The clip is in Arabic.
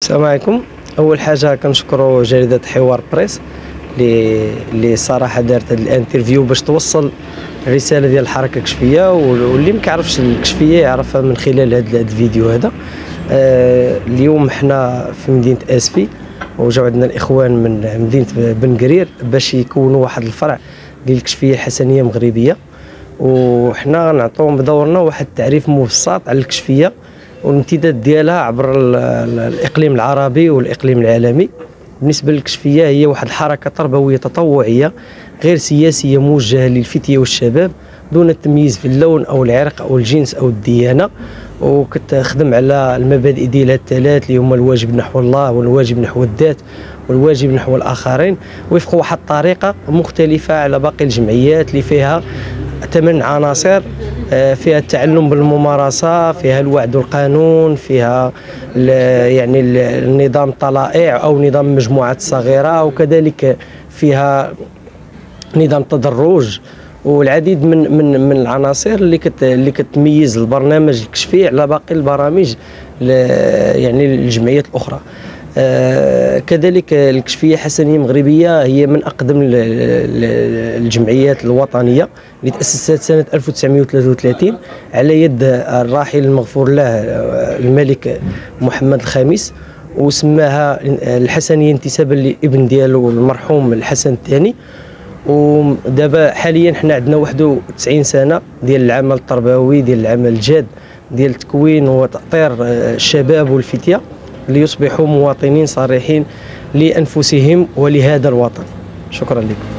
السلام عليكم. اول حاجه كنشكروا جريده حوار بريس اللي صراحه دارت هذا الانترفيو باش توصل الرساله ديال الحركه الكشفيه، واللي ما كيعرفش الكشفيه يعرفها من خلال هذا الفيديو هذا. اليوم حنا في مدينه اسفي، وجاو عندنا الاخوان من مدينه بن قرير باش يكونوا واحد الفرع ديال الكشفيه الحسنيه مغربيه، وحنا نعطيهم بدورنا واحد التعريف مبسط على الكشفيه والامتداد ديالها عبر الاقليم العربي والاقليم العالمي. بالنسبه للكشفيه هي واحد الحركه تربويه تطوعيه غير سياسيه موجهه للفتيه والشباب دون التمييز في اللون او العرق او الجنس او الديانه، وكتخدم على المبادئ ديالها الثلاث اللي هما الواجب نحو الله والواجب نحو الذات والواجب نحو الاخرين، وفق واحد الطريقه مختلفه على باقي الجمعيات اللي فيها 8 عناصر. فيها التعلم بالممارسه، فيها الوعد والقانون، فيها يعني النظام الطلائع او نظام المجموعات الصغيره، وكذلك فيها نظام التدرج والعديد من العناصر اللي كتميز البرنامج الكشفي على باقي البرامج يعني الجمعيات الاخرى. كذلك الكشفيه الحسنيه مغربيه هي من اقدم الجمعيات الوطنيه اللي تاسست سنه 1933 على يد الراحل المغفور له الملك محمد الخامس، وسماها الحسنيه انتسابا لابن ديالو المرحوم الحسن الثاني. ودابا حاليا حنا عندنا 91 سنه ديال العمل التربوي، ديال العمل الجاد، ديال تكوين وتأطير الشباب والفتيه ليصبحوا مواطنين صالحين لأنفسهم ولهذا الوطن. شكرا لكم.